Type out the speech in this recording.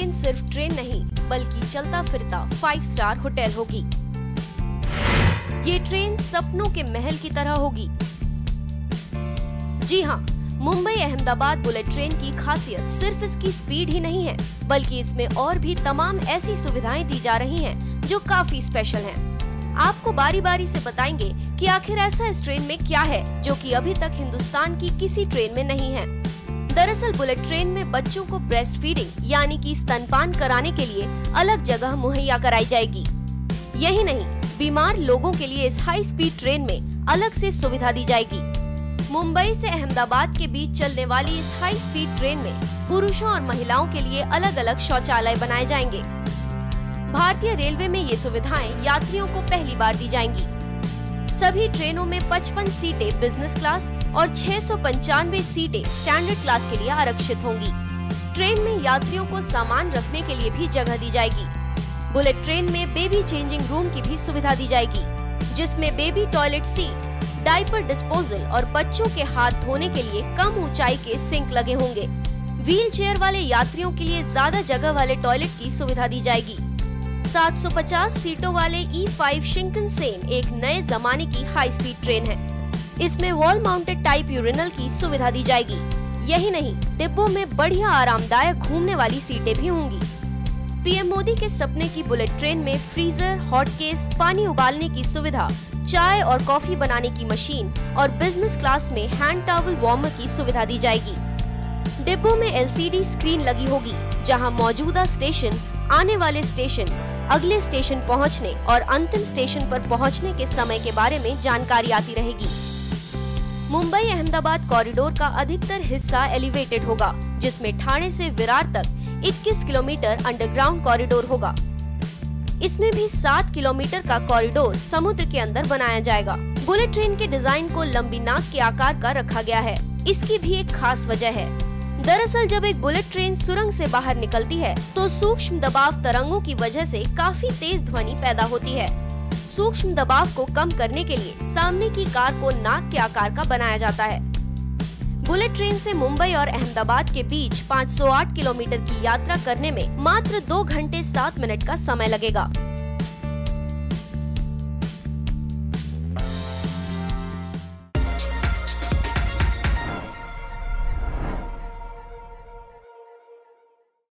Train सिर्फ train नहीं बल्कि चलता फिरता 5 स्टार होटल होगी। ये ट्रेन सपनों के महल की तरह होगी। जी हाँ, मुंबई अहमदाबाद बुलेट ट्रेन की खासियत सिर्फ इसकी स्पीड ही नहीं है, बल्कि इसमें और भी तमाम ऐसी सुविधाएं दी जा रही हैं जो काफी स्पेशल हैं। आपको बारी बारी से बताएंगे कि आखिर ऐसा इस ट्रेन में क्या है जो कि अभी तक हिंदुस्तान की किसी ट्रेन में नहीं है। दरअसल बुलेट ट्रेन में बच्चों को ब्रेस्ट फीडिंग यानी कि स्तनपान कराने के लिए अलग जगह मुहैया कराई जाएगी। यही नहीं, बीमार लोगों के लिए इस हाई स्पीड ट्रेन में अलग से सुविधा दी जाएगी। मुंबई से अहमदाबाद के बीच चलने वाली इस हाई स्पीड ट्रेन में पुरुषों और महिलाओं के लिए अलग अलग शौचालय बनाए जाएंगे। भारतीय रेलवे में ये सुविधाएं यात्रियों को पहली बार दी जाएंगी। सभी ट्रेनों में 55 सीटें बिजनेस क्लास और 695 सीटें स्टैंडर्ड क्लास के लिए आरक्षित होंगी। ट्रेन में यात्रियों को सामान रखने के लिए भी जगह दी जाएगी। बुलेट ट्रेन में बेबी चेंजिंग रूम की भी सुविधा दी जाएगी, जिसमें baby toilet seat, diaper disposal और बच्चों के हाथ धोने के लिए कम ऊंचाई के सिंक लगे होंगे। व्हील चेयर वाले यात्रियों के लिए ज्यादा जगह वाले टॉयलेट की सुविधा दी जाएगी। 750 सीटों वाले E5 शिंकनसेन एक नए जमाने की हाई स्पीड ट्रेन है। इसमें वॉल माउंटेड टाइप यूरिनल की सुविधा दी जाएगी। यही नहीं, डिब्बों में बढ़िया आरामदायक घूमने वाली सीटें भी होंगी। पीएम मोदी के सपने की बुलेट ट्रेन में फ्रीजर, हॉट केस, पानी उबालने की सुविधा, चाय और कॉफी बनाने की मशीन और बिजनेस क्लास में हैंड टॉवल वार्मर की सुविधा दी जाएगी। डिब्बों में LCD स्क्रीन लगी होगी, जहां मौजूदा स्टेशन, आने वाले स्टेशन, अगले स्टेशन पहुंचने और अंतिम स्टेशन पर पहुंचने के समय के बारे में जानकारी आती रहेगी। मुंबई अहमदाबाद कॉरिडोर का अधिकतर हिस्सा एलिवेटेड होगा, जिसमें ठाणे से विरार तक 21 किलोमीटर अंडरग्राउंड कॉरिडोर होगा। इसमें भी 7 किलोमीटर का कॉरिडोर समुद्र के अंदर बनाया जाएगा। बुलेट ट्रेन के डिजाइन को लंबी नाक के आकार का रखा गया है। इसकी भी एक खास वजह है। दरअसल जब एक बुलेट ट्रेन सुरंग से बाहर निकलती है तो सूक्ष्म दबाव तरंगों की वजह से काफी तेज ध्वनि पैदा होती है। सूक्ष्म दबाव को कम करने के लिए सामने की कार को नाक के आकार का बनाया जाता है। बुलेट ट्रेन से मुंबई और अहमदाबाद के बीच 508 किलोमीटर की यात्रा करने में मात्र 2 घंटे 7 मिनट का समय लगेगा।